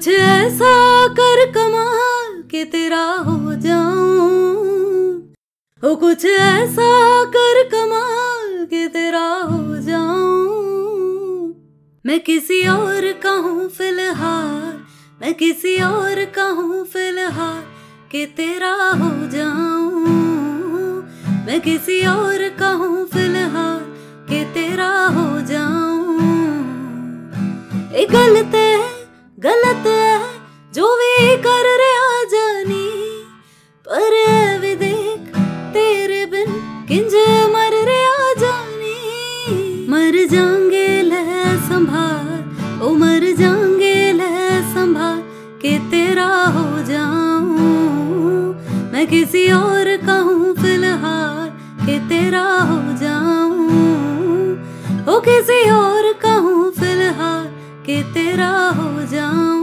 कुछ ऐसा कर कमाल कि तेरा हो जाऊं, ओ कुछ ऐसा कर कमाल कि तेरा हो जाऊं। मैं किसी और का हूँ फिलहाल, मैं किसी और का हूँ फिलहाल कि तेरा हो जाऊं। मैं किसी और का हूँ फिलहाल कि तेरा हो जाऊं। ए गलत है जो भी कर रहा जानी, पर ए भी देख तेरे बिन किंज मर रहा जानी। मर जाएंगे ले संभाल, ओ मर जाएंगे ले संभाल कि तेरा हो जाऊं। मैं किसी और का हूँ फिलहाल कि तेरा हो जाऊं, ओ किसी और का हूँ फिलहाल कि तेरा हो जाऊं।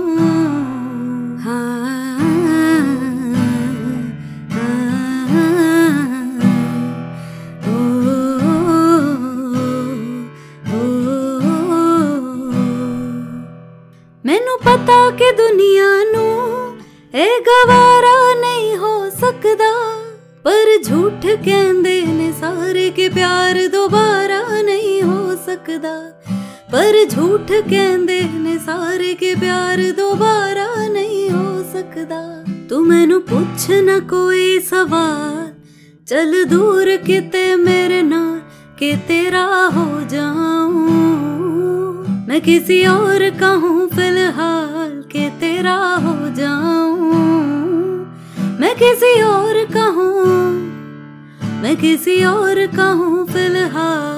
मैनू पता कि दुनिया नू ए गवारा नहीं हो सकदा, पर झूठ कहंदे ने सारे के प्यार दोबारा नहीं हो सकदा। पर झूठ कहंदे ने सारे के प्यार दोबारा नहीं हो सकदा। तू मैनू पुछ ना कोई सवाल, चल दूर किते मेरे नाल कि तेरा हो जाऊं। मैं किसी और का हूँ फिलहाल कि तेरा हो जाऊं। मैं किसी और का हूँ, मैं किसी और का हूँ फिलहाल